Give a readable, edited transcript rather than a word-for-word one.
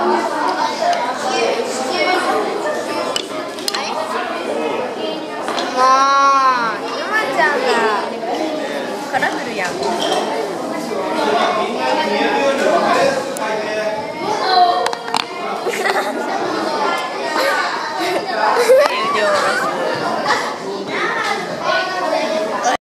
ちゃんがカラフルやん。